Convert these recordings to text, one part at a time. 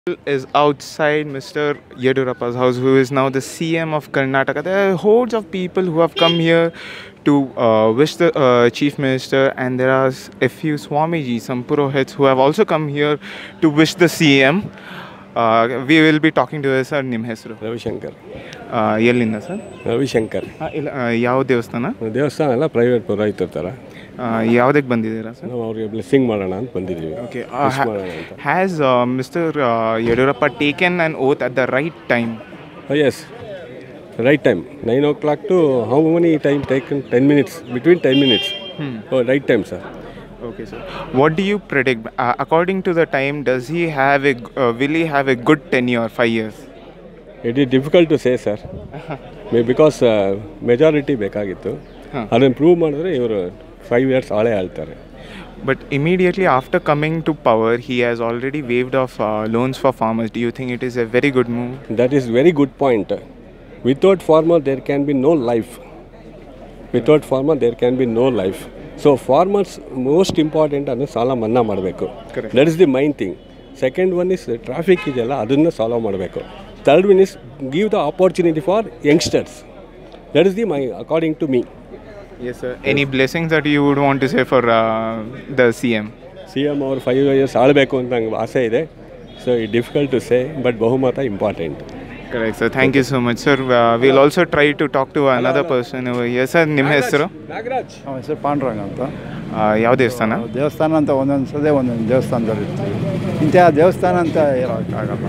Is outside Mr. Yeddyurappa's house, who is now the CM of Karnataka. There are hordes of people who have come here to wish the Chief Minister, and there are a few Swamiji, some Purohits, who have also come here to wish the CM. We will be talking to her, sir. Nim hesru Ravishankar. Yellinda sir? Ravishankar. ಯಾವ ದೇವಸ್ಥಾನ? ದೇವಸ್ಥಾನ ಅಲ್ಲ, private ರೈತರ ಥರ. ಯಾವುದಕ್ಕೆ ಬಂದಿದ್ದೀರಾ sir? ನಾವು ಅವ್ರಿಗೆ ಬ್ಲೆಸ್ಸಿಂಗ್ ಮಾಡೋಣ ಅಂತ ಬಂದಿದ್ದೀವಿ. Okay. Has Mr. Yeddyurappa taken an oath at the right time? Yes, right time. 9 o'clock to how many time taken? 10 minutes. Between 10 minutes. Oh, right time, sir. Okay, sir. What do you predict? According to the time, does he have will he have a good tenure, 5 years? It is difficult to say, sir. Because majority ಬೇಕಾಗಿತ್ತು. ಅದನ್ನು prove ಮಾಡಿದ್ರೆ ಇವರು 5 years ಆಳೇ ಆಳ್ತಾರೆ. But immediately after coming to power, he has already waived off loans for farmers. Do you think it is a very good move? That is very good point. Without farmer, there can be no life. Without farmer, there can be no life. So farmers most important ಅಂದರೆ ಸಾಲ ಮನ್ನಾ ಮಾಡಬೇಕು. That is the main thing. Second one is traffic ಇದೆಲ್ಲ ಅದನ್ನು solve ಮಾಡಬೇಕು. Third one is give the opportunity for youngsters. That is according to me. Yes, sir. Any blessings that you would want to say for the CM? CM ಅವರು 5 years ಆಳಬೇಕು ಅಂತ ನಂಗೆ ಆಸೆ ಇದೆ. So it's difficult to say, but ಬಹುಮತ important. Correct, sir. Thank you so much, sir. We'll also try to talk to another person over here. Sir, ನಿಮ್ಮ ಹೆಸರು? ನಾಗರಾಜ್. ನಮ್ಮ ಹೆಸರು ಪಾಂಡುರಂಗ ಅಂತ. ಯಾವ ದೇವಸ್ಥಾನ? ದೇವಸ್ಥಾನ ಅಂತ ಒಂದೊಂದು ಸದೇ ಒಂದೊಂದು ದೇವಸ್ಥಾನದಲ್ಲಿ ಇರ್ತೀವಿ. ಇಂತಹ ದೇವಸ್ಥಾನ ಅಂತ ಹೇಳೋಕ್ಕಾಗಲ್ಲ.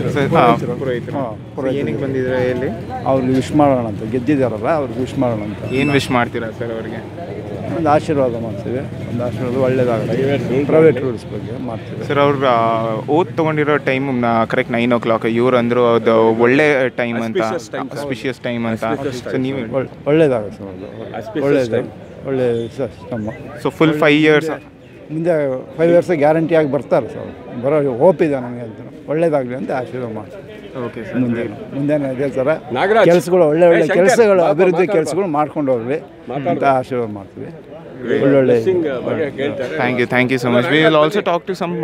ಏನಕ್ಕೆ ಬಂದಿದ್ರೆ ಇಲ್ಲಿ? ಅವ್ರಿಗೆ ವಿಶ್ ಮಾಡೋಣ ಅಂತ, ಗೆದ್ದಿದ್ದಾರಲ್ಲ ಅವ್ರಿಗೆ ವಿಶ್ ಮಾಡೋಣ ಅಂತ. ಏನು ವಿಶ್ ಮಾಡ್ತೀರಾ ಸರ್ ಅವ್ರಿಗೆ? ಒಂದು ಆಶೀರ್ವಾದ ಮಾಡ್ತೀವಿ. ಒಂದು ಆಶೀರ್ವಾದ ಒಳ್ಳೇದಾಗಲ್ಲ, ಪ್ರೈವೇಟ್ ರೂಲ್ಸ್ ಬಗ್ಗೆ ಮಾಡ್ತೀವಿ. ಸರ್ ಅವ್ರು ಓದ್ ತೊಗೊಂಡಿರೋ ಟೈಮ್ ಕರೆಕ್ಟ್ 9 o'clock. ಇವ್ರು ಅಂದರು ಅದು ಒಳ್ಳೆ ಟೈಮ್ ಅಂತ, ಸ್ಪಿಷಿಯಸ್ ಟೈಮ್ ಅಂತ. ಸೊ ನೀವು ಒಳ್ಳೇದಾಗುತ್ತೆ ಸರ್, ಒಳ್ಳೇದು ಒಳ್ಳೆ ಸಿಸ್ಟಮ್. ಸೊ ಫುಲ್ 5 years ಮುಂದೆ 5 years ಗ್ಯಾರಂಟಿಯಾಗಿ ಬರ್ತಾರೆ ಸರ್. ಬರೋ ಹೋಪ್ ಇದೆ ನನಗೆ ಅಂತ, ಒಳ್ಳೇದಾಗಲಿ ಅಂತ ಆಶೀರ್ವಾದ ಮಾಡ್ತೀವಿ. Okay sir. ಮುಂದೇನು ಅದೇ ಥರ ಕೆಲಸಗಳು ಒಳ್ಳೆ ಒಳ್ಳೆ ಕೆಲಸಗಳು, ಅಭಿವೃದ್ಧಿ ಕೆಲಸಗಳು ಮಾಡ್ಕೊಂಡು ಹೋಗ್ಲಿ ಅಂತ ಆಶೀರ್ವಾದ ಮಾಡ್ತೀವಿ. ಒಳ್ಳೊಳ್ಳೆ thank you so much. We will also talk to some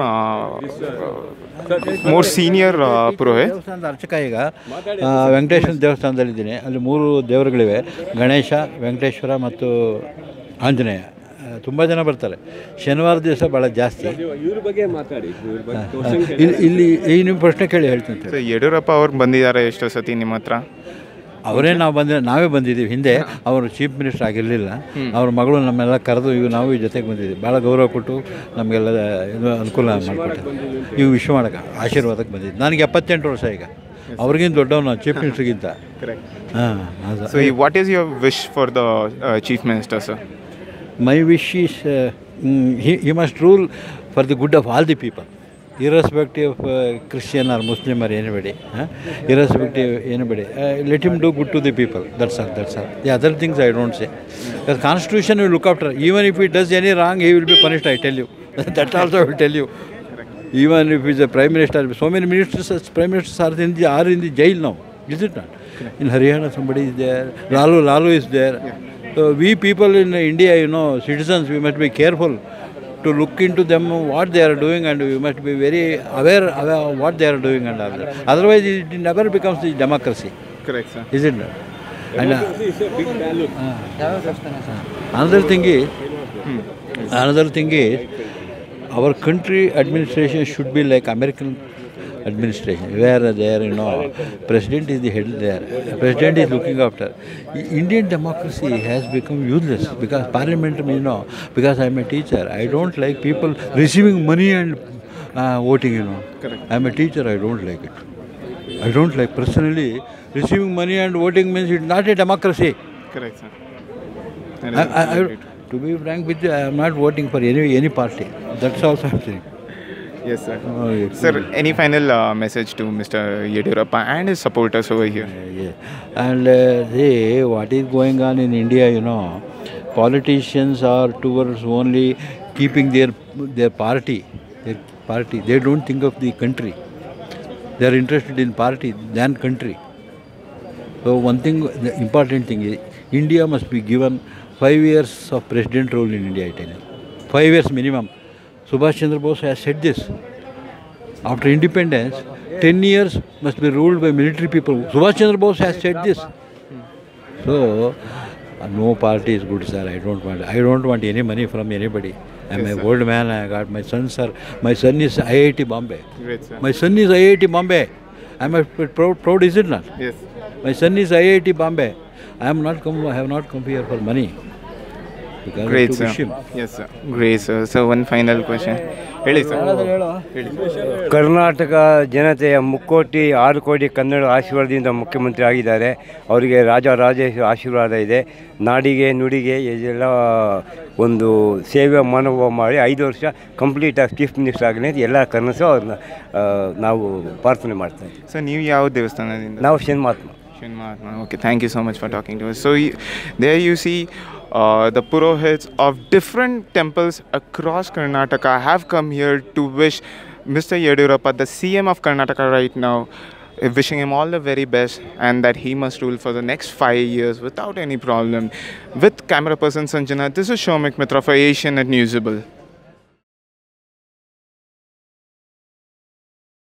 more senior purohit. ದೇವಸ್ಥಾನದ ಅರ್ಚಕ ಈಗ ವೆಂಕಟೇಶ್ವರ ದೇವಸ್ಥಾನದಲ್ಲಿದ್ದೀನಿ. ಅಲ್ಲಿ 3 ದೇವರುಗಳಿವೆ, ಗಣೇಶ, ವೆಂಕಟೇಶ್ವರ ಮತ್ತು ಆಂಜನೇಯ. ತುಂಬ ಜನ ಬರ್ತಾರೆ. ಶನಿವಾರ ದಿವಸ ಭಾಳ ಜಾಸ್ತಿ. ಇವ್ರ ಬಗ್ಗೆ ಮಾತಾಡಿ. ಇಲ್ಲಿ ಈ ನಿಮ್ಮ ಪ್ರಶ್ನೆ ಕೇಳಿ ಹೇಳ್ತೀನಿ ಸರ್. ಯಡಿಯೂರಪ್ಪ ಅವ್ರು ಬಂದಿದ್ದಾರೆ ಎಷ್ಟೋ ಸತಿ ನಿಮ್ಮ ಹತ್ರ? ಅವರೇ ನಾವೇ ಬಂದಿದ್ದೀವಿ. ಹಿಂದೆ ಅವರು ಚೀಫ್ ಮಿನಿಸ್ಟರ್ ಆಗಿರಲಿಲ್ಲ. ಅವ್ರ ಮಗಳು ನಮ್ಮೆಲ್ಲ ಕರೆದು ನಾವು ಈ ಜೊತೆಗೆ ಬಂದಿದ್ದೀವಿ. ಭಾಳ ಗೌರವ ಕೊಟ್ಟು ನಮಗೆಲ್ಲ ಇದು ಅನುಕೂಲ ಮಾಡಿಕೊಟ್ಟು ನೀವು ವಿಶ್ ಮಾಡೋಕ್ಕೆ, ಆಶೀರ್ವಾದಕ್ಕೆ ಬಂದಿದ್ದು. ನನಗೆ 78 ವರ್ಷ ಈಗ. ಅವ್ರಿಗಿಂತ ದೊಡ್ಡವನು ಚೀಫ್ ಮಿನಿಸ್ಟರ್ಗಿಂತ. ಹಾಂ. So what is your wish for the chief minister sir? My wish is he must rule for the good of all the people, irrespective of Christian or Muslim or anybody. Irrespective of anybody. Let him do good to the people. That's all. The other things I don't say. The Constitution will look after. Even if he does any wrong, he will be punished, I tell you. That also I will tell you. Even if he is a Prime Minister, so many ministers, Prime Ministers are in the jail now. Is it not? In Haryana somebody is there. Lalu is there. So we people in India, citizens, we must be careful to look into them, what they are doing, and we must be very aware of what they are doing and all that. Otherwise, it never becomes the democracy. Correct, sir. Is it not? Democracy is a big value. Another thing is, our country administration should be like American administration, where there, president is the head there. President is looking after. Indian democracy has become useless because parliament, because I am a teacher, I don't like people receiving money and voting, Correct. I am a teacher, I don't like it. I don't like personally receiving money and voting means it's not a democracy. Correct, sir. To be frank with you, I am not voting for any party. That's also I'm saying. Yes, sir. Sir, any final message to Mr. Yeddyurappa and his supporters over here? Yeah. And see what is going on in India, politicians are towards only keeping their party. They don't think of the country. They are interested in party than country. So one thing, the important thing is, India must be given 5 years of president rule in India, I tell you. 5 years minimum. Subhash Chandra Bose has said this. After independence, 10 years must be ruled by military people. Subhash Chandra Bose has said this. So, no party is good, sir. I don't want any money from anybody. I'm an old man. I got my son is IIT Bombay. Great, sir. My son is IIT Bombay. I'm proud, is it not? Yes. My son is IIT Bombay. I have not come here for money. Because Great, to sir. wish him. Yes, sir. Great, sir. So one final question. ಹೇಳಿ sir. Karnataka ಜನತೆಯ ಮುಕ್ಕೋಟಿ 6 ಕೋಟಿ ಕನ್ನಡ ಆಶೀರ್ವಾದದಿಂದ ಮುಖ್ಯಮಂತ್ರಿ ಆಗಿದ್ದಾರೆ. ಅವರಿಗೆ ರಾಜೇಶ್ವರ ಆಶೀರ್ವಾದ ಇದೆ. ನಾಡಿಗೆ ನುಡಿಗೆ ಎಲ್ಲ ಒಂದು ಸೇವೆ ಮನೋಭಾವ ಮಾಡಿ 5 ವರ್ಷ ಕಂಪ್ಲೀಟ್ ಆಗಿ ಚೀಫ್ ಮಿನಿಸ್ಟರ್ ಆಗಲಿ ಅಂತ ಎಲ್ಲ ಕನಸು ಅವ್ರನ್ನ ನಾವು ಪ್ರಾರ್ಥನೆ ಮಾಡ್ತೇವೆ. ಸೊ ನೀವು ಯಾವ ದೇವಸ್ಥಾನದಿಂದ? ನಾವು Shanimahatma. Okay, thank you so much for talking to us. So there you see the Purohits of different temples across Karnataka have come here to wish Mr. Yeddyurappa, the CM of Karnataka right now, wishing him all the very best and that he must rule for the next 5 years without any problem. With camera person Sanjana, this is Shomik Mitra for Asianet Newsable.